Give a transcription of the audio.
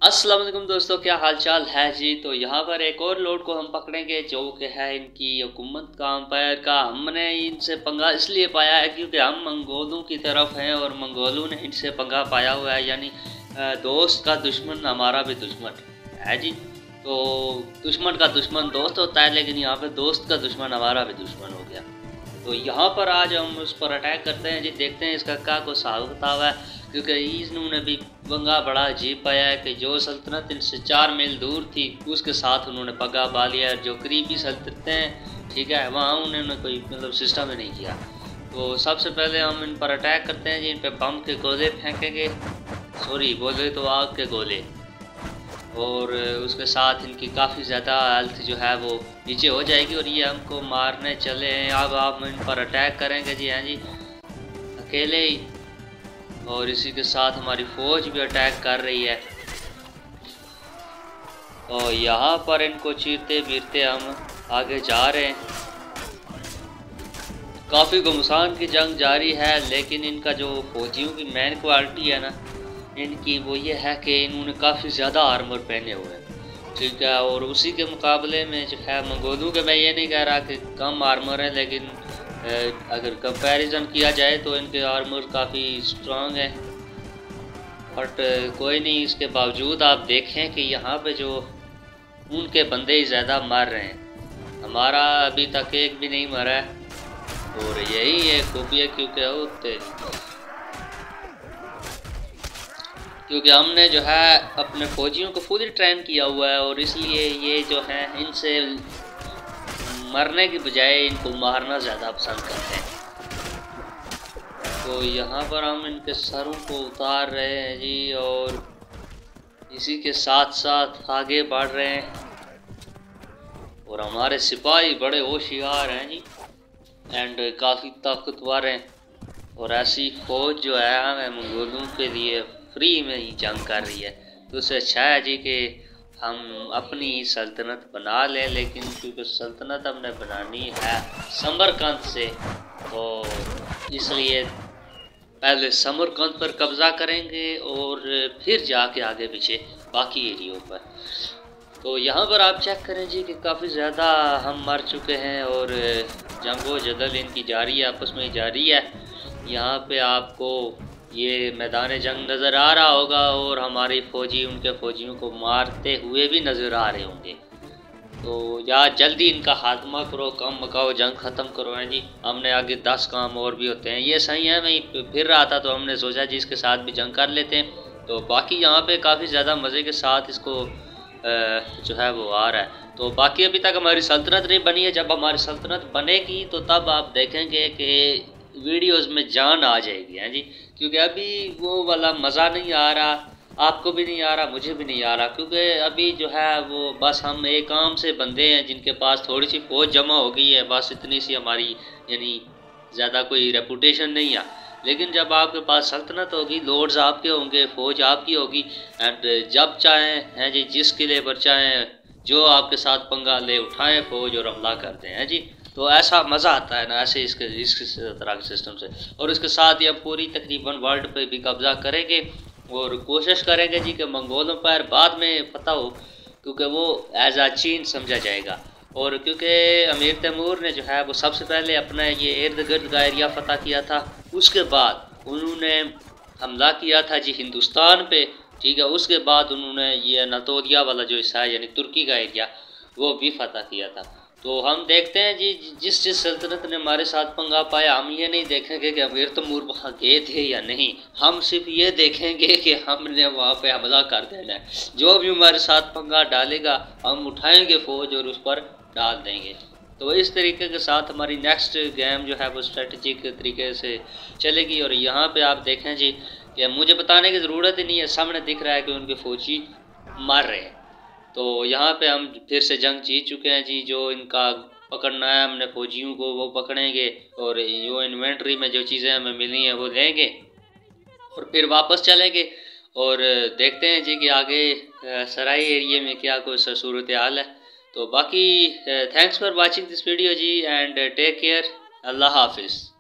अस्सलाम वालेकुम दोस्तों, क्या हाल चाल है जी। तो यहाँ पर एक और लोड को हम पकड़ेंगे जो कि है इनकी हुकूमत का अंपायर का। हमने इनसे पंगा इसलिए पाया है क्योंकि हम मंगोलों की तरफ हैं और मंगोलों ने इनसे पंगा पाया हुआ है। यानी दोस्त का दुश्मन हमारा भी दुश्मन है जी। तो दुश्मन का दुश्मन दोस्त होता है, लेकिन यहाँ पे दोस्त का दुश्मन हमारा भी दुश्मन हो गया। तो यहाँ पर आज हम उस पर अटैक करते हैं जी। देखते हैं इसका क्या को हिसाब किताब है, क्योंकि इन्होंने भी पंगा बड़ा अजीब पाया है कि जो सल्तनत इनसे 4 मील दूर थी उसके साथ उन्होंने पंगा पा लिया। जो करीबी सल्तनतें हैं, ठीक है, वहाँ उन्होंने कोई मतलब सिस्टम ही नहीं किया। तो सबसे पहले हम इन पर अटैक करते हैं जी। इन पर बम के गोले फेंकेंगे, सॉरी बोले तो आग के गोले, और उसके साथ इनकी काफ़ी ज़्यादा हेल्थ जो है वो नीचे हो जाएगी और ये हमको मारने चले हैं। अब आप इन पर अटैक करेंगे जी। हाँ जी, अकेले ही, और इसी के साथ हमारी फ़ौज भी अटैक कर रही है। और यहाँ पर इनको चीरते बीरते हम आगे जा रहे हैं। काफ़ी घमासान की जंग जारी है, लेकिन इनका जो फौजियों की मेन क्वालिटी है ना इनकी, वो ये है कि इन्होंने काफ़ी ज़्यादा आर्मर पहने हुए हैं, ठीक है। और उसी के मुकाबले में जो है मंगोलों के, मैं ये नहीं कह रहा कि कम आर्मर है, लेकिन अगर कंपैरिजन किया जाए तो इनके आर्मर काफ़ी स्ट्रांग है। बट कोई नहीं, इसके बावजूद आप देखें कि यहाँ पे जो उनके बंदे ही ज़्यादा मार रहे हैं, हमारा अभी तक एक भी नहीं मरा है। और यही है खूबिया, क्योंकि हमने जो है अपने फौजियों को फुली ट्रेन किया हुआ है, और इसलिए ये जो है इनसे मरने की बजाय इनको मारना ज़्यादा पसंद करते हैं। तो यहाँ पर हम इनके सरों को उतार रहे हैं जी, और इसी के साथ साथ आगे बढ़ रहे हैं। और हमारे सिपाही बड़े होशियार हैं जी, एंड काफ़ी ताकतवर हैं। और ऐसी फौज जो है हमें मंगोलों के लिए फ्री में ही जंग कर रही है। तो उससे अच्छा है जी कि हम अपनी सल्तनत बना लें, लेकिन क्योंकि सल्तनत हमने बनानी है समरकंद से, तो इसलिए पहले समरकंद पर कब्ज़ा करेंगे और फिर जाके आगे पीछे बाकी एरियो पर। तो यहाँ पर आप चेक करें जी कि काफ़ी ज़्यादा हम मर चुके हैं और जंगो जदल इनकी जारी है, आपस में जारी है। यहाँ पे आपको ये मैदान जंग नज़र आ रहा होगा, और हमारी फ़ौजी उनके फ़ौजियों को मारते हुए भी नज़र आ रहे होंगे। तो यार जल्दी इनका खात्मा करो, कम मकाओ, जंग ख़त्म करो। है जी, हमने आगे 10 काम और भी होते हैं। ये सही है, मैं फिर रहा था तो हमने सोचा जी इसके साथ भी जंग कर लेते हैं। तो बाकी यहाँ पे काफ़ी ज़्यादा मज़े के साथ इसको जो है वो आ रहा है। तो बाकी अभी तक हमारी सल्तनत नहीं बनी है। जब हमारी सल्तनत बनेगी तो तब आप देखेंगे कि वीडियोस में जान आ जाएगी। हैं जी, क्योंकि अभी वो वाला मज़ा नहीं आ रहा, आपको भी नहीं आ रहा, मुझे भी नहीं आ रहा, क्योंकि अभी जो है वो बस हम एक आम से बंदे हैं जिनके पास थोड़ी सी फौज जमा हो गई है, बस इतनी सी हमारी, यानी ज़्यादा कोई रेपुटेशन नहीं है। लेकिन जब आपके पास सल्तनत होगी, लॉर्ड्स आपके होंगे, फ़ौज आपकी होगी, एंड जब चाहें हैं जी जिस किले पर चाहें जो आपके साथ पंगा ले उठाएं फ़ौज और हमला करते हैं जी। तो ऐसा मज़ा आता है ना ऐसे इस तरह के सिस्टम से। और इसके साथ ही अब पूरी तकरीबन वर्ल्ड पे भी कब्ज़ा करेंगे और कोशिश करेंगे जी कि मंगोलों पर बाद में पता हो, क्योंकि वो एज आ चीन समझा जाएगा। और क्योंकि अमीर तैमूर ने जो है वो सबसे पहले अपना ये इर्द गिर्द का एरिया फ़तह किया था, उसके बाद उन्होंने हमला किया था जी हिंदुस्तान पे, ठीक है। उसके बाद उन्होंने ये अनातोलिया वाला जो हिस्सा है यानी तुर्की का एरिया, वो भी फ़तह किया था। तो हम देखते हैं जी जिस जिस सल्तनत ने हमारे साथ पंगा पाया, हम ये नहीं देखेंगे कि अमीर तैमूर वहाँ गए थे या नहीं, हम सिर्फ ये देखेंगे कि हमने वहाँ पे हमला कर देना है। जो भी हमारे साथ पंगा डालेगा हम उठाएंगे फ़ौज और उस पर डाल देंगे। तो इस तरीके के साथ हमारी नेक्स्ट गेम जो है वो स्ट्रेटजिक तरीके से चलेगी। और यहाँ पे आप देखें जी कि मुझे बताने की ज़रूरत ही नहीं है, सामने दिख रहा है कि उनके फ़ौजी मर रहे हैं। तो यहाँ पे हम फिर से जंग जीत चुके हैं जी। जो इनका पकड़ना है हमने फ़ौजियों को, वो पकड़ेंगे, और जो इन्वेंट्री में जो चीज़ें हमें मिली हैं वो लेंगे और फिर वापस चलेंगे। और देखते हैं जी कि आगे सराय एरिया में क्या कुछ सूरत हाल है। तो बाकी thanks for watching this video जी, एंड टेक केयर, अल्लाह हाफिज़।